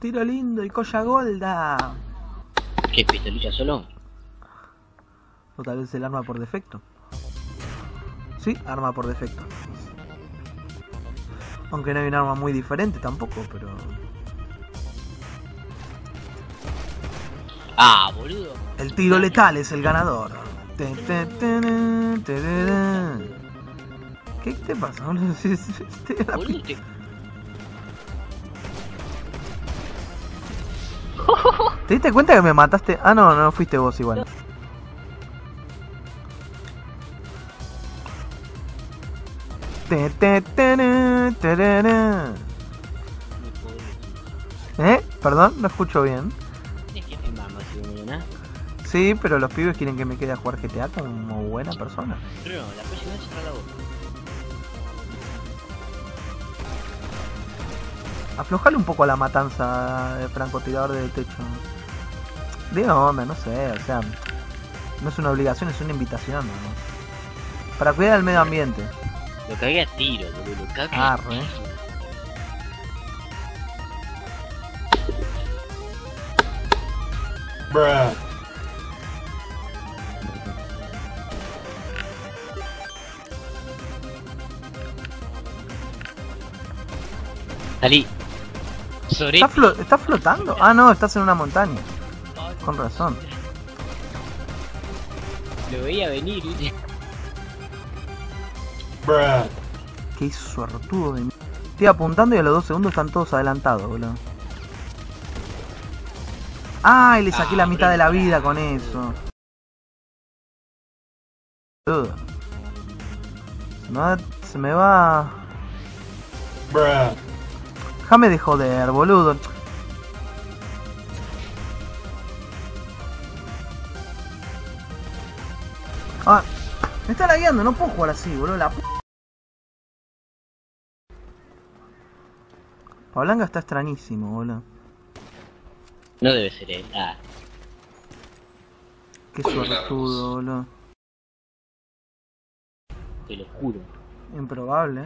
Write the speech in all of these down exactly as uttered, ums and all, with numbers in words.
Tiro lindo y colla golda. ¿Qué, pistolilla solo? O tal vez el arma por defecto. Sí, arma por defecto. Aunque no hay un arma muy diferente tampoco, pero... Ah, boludo. El tiro letal es el ganador. ¿Qué te pasa, boludo? Boludo, te... ¿Te diste cuenta que me mataste? Ah, no, no fuiste vos igual. ¿Eh? Perdón, no escucho bien. ¿Tienes que filmarlo así de mañana? Sí, pero los pibes quieren que me quede a jugar G T A como buena persona. Pero no, la próxima vez cerrar la boca. Aflojale un poco a la matanza de francotirador del techo. Digo, onda, no sé, o sea, no es una obligación, es una invitación, ¿no? Para cuidar el medio ambiente. Lo cagué a tiro, boludo, lo cagué Ah, a re. tiro. Bruh. Salí. Sobre... ¿Estás, flo ¿Estás flotando? Ah, no, estás en una montaña. Con razón. Lo veía venir, ¿viste? Bruh. Qué suertudo de mí. Estoy apuntando y a los dos segundos están todos adelantados, boludo. ¡Ay! Le saqué Ah, la mitad de la boludo. vida con eso. Boludo. Se me va... Se me va... Bruh. Déjame de joder, boludo. Ah, me está lagueando, no puedo jugar así, boludo. La p... Pablanga está extrañísimo, boludo. No debe ser él. Ah. Qué suertudo, boludo. Te lo juro. Improbable.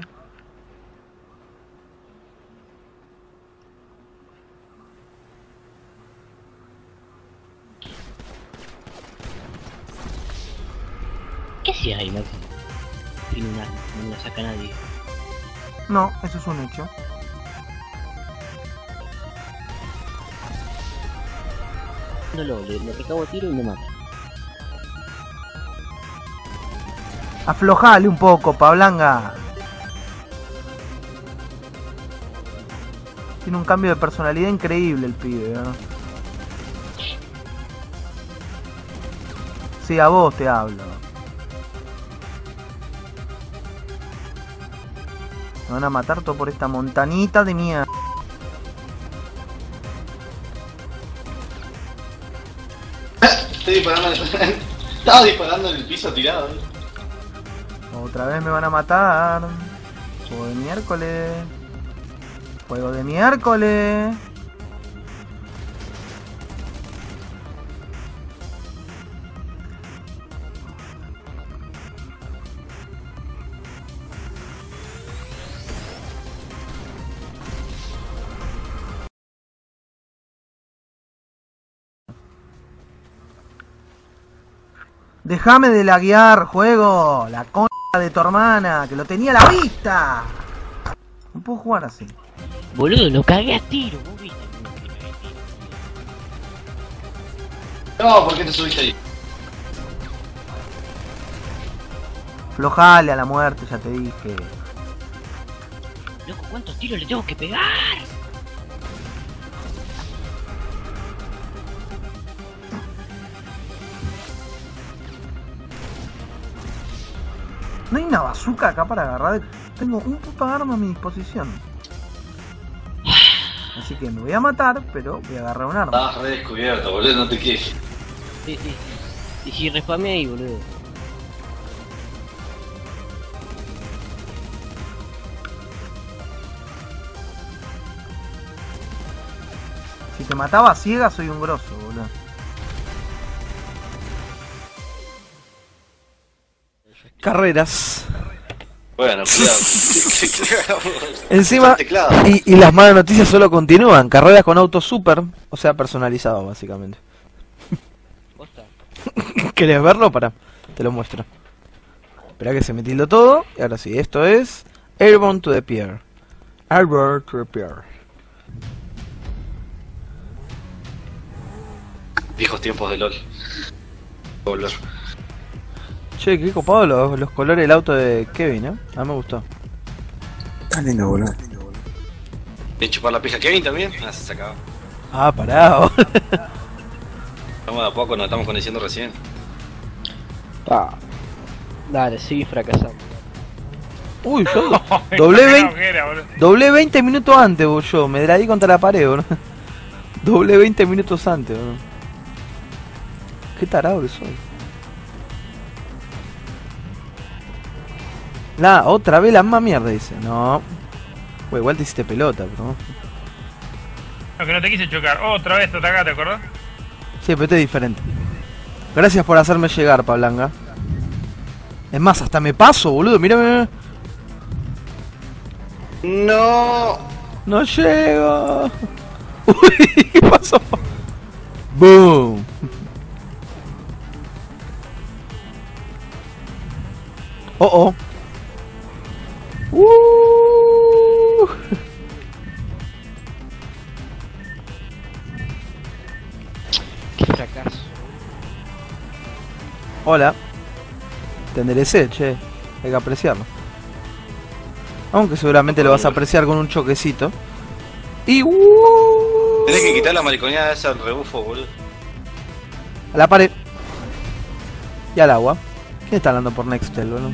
¿Qué hacías ahí, Maxi? Tiene un arma, no me la saca nadie. No, eso es un hecho. No lo, le, le recabo tiro y me mata. Aflojale un poco, Pablanga. Tiene un cambio de personalidad increíble el pibe, ¿no? Sí, a vos te hablo. Me van a matar todo por esta montanita de mierda. Estoy disparando. Estaba disparando en el piso tirado. ¿eh? Otra vez me van a matar. Juego de miércoles. Juego de miércoles. Déjame de laguear, juego. La concha de tu hermana, que lo tenía a la vista. No puedo jugar así. Boludo, lo cagué a tiro, vos viste cómo que le cagué a tiro. No, ¿por qué te subiste ahí? Flojale a la muerte, ya te dije. Loco, ¿cuántos tiros le tengo que pegar? No hay una bazooka acá para agarrar. Tengo un puto arma a mi disposición. Así que me voy a matar, pero voy a agarrar un arma. Estabas re descubierto, boludo, no te quejes. Sí, sí, sí. Y si respamé ahí, boludo. Si te mataba a ciegas, soy un grosso, boludo. Carreras. Bueno, cuidado. Encima, Teclado. y, y las malas noticias solo continúan. Carreras con autos super, o sea, personalizados básicamente. ¿Posta? ¿Querés verlo? Para, te lo muestro. Espera que se me tildó todo. Y ahora sí, esto es Airborne to the Pier. Airborne to the Pier. Viejos tiempos de LOL. Volver. Che, qué copado los, los colores del auto de Kevin, ¿eh? A mí me gustó. Está lindo, boludo. ¿Quieren chupar la pija Kevin también? Ah, se sacaba. Ah, pará. boludo. Estamos de a poco, nos estamos conociendo recién. Ah. Dale, sigue fracasando. Uy, yo doblé Qué veinte, ojera, boludo. doblé veinte minutos antes, boludo, yo. Me la di contra la pared, boludo. Doblé veinte minutos antes, boludo. Qué tarado que soy. La, otra vez la misma mierda, dice. No. Bueno, igual te hiciste pelota, bro. No, que no te quise chocar. Otra vez te atacás, ¿te acordás? Sí, pero este es diferente. Gracias por hacerme llegar, Pablanga. Es más, hasta me paso, boludo. Mírame. No. No llego. Uy, ¿qué pasó? Boom. Oh, oh. Uh. Qué fracaso. Hola. Te enderecé, che. Hay que apreciarlo. Aunque seguramente lo vas a apreciar con un choquecito. Y uh. Tenés que quitar la mariconeada esa al rebufo, boludo. A la pared. Y al agua. ¿Quién está hablando por Nextel, boludo?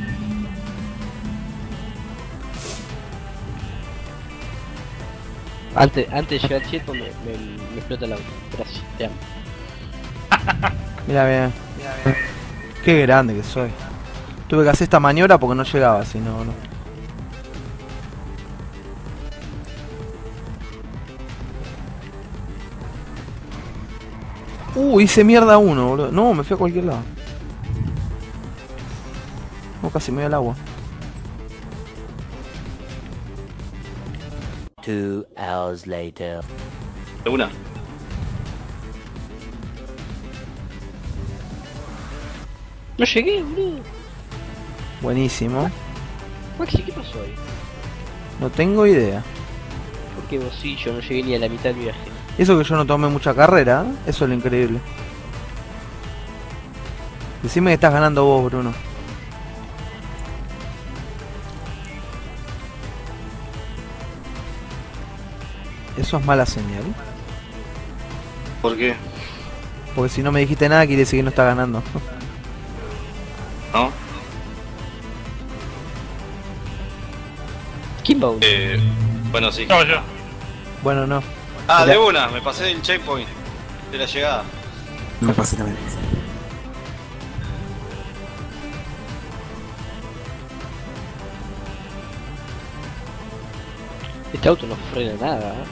Antes, antes de llegar al cheto me, me, me explota el auto. Gracias, te amo. Mira bien. Qué grande que soy. Tuve que hacer esta maniobra porque no llegaba, si no, no. Uh, hice mierda uno, boludo. No, me fui a cualquier lado. No, casi me voy al agua. Two hours later. De una. No llegué, boludo. Buenísimo. Maxi, ¿qué pasó ahí? No tengo idea. Porque vos sí, yo no llegué ni a la mitad del viaje. Eso que yo no tomé mucha carrera, ¿eh? Eso es lo increíble. Decime que estás ganando vos, Bruno. Eso es mala señal. ¿Por qué? Porque si no me dijiste nada, quiere decir que no está ganando. ¿No? ¿Quién va uno? Eh, bueno, sí. No, yo. Bueno, no. Ah, Mira. de una, me pasé del checkpoint. De la llegada. Me pasé también. Este auto no frena nada, ¿eh?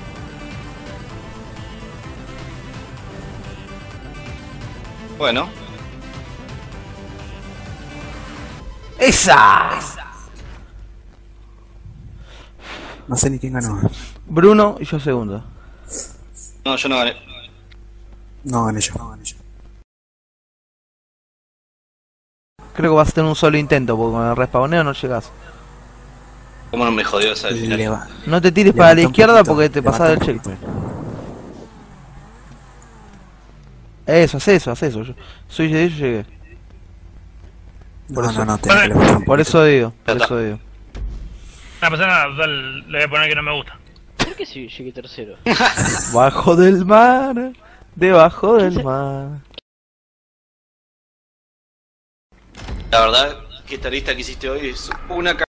Bueno. ¡Esa! No sé ni quién ganó. Bruno y yo segundo. No, yo no gané. No gané yo. No gané yo. Creo que vas a tener un solo intento, porque con el respawneo no llegas. ¿Cómo no me jodió esa del Le final? va- No te tires para la levanta un izquierda poquito, porque te levanta pasás del un checkpoint. poquito. Eso, haz eso, haz eso. Yo, soy de ellos, llegué. Por No, eso- no, no, tenés que levantar un Por poquito. eso digo, Ya por está. eso digo. No pasa nada, total, le voy a poner que no me gusta. ¿Por qué si llegué tercero? Bajo del mar, debajo del se- mar. La verdad que esta lista que hiciste hoy es una c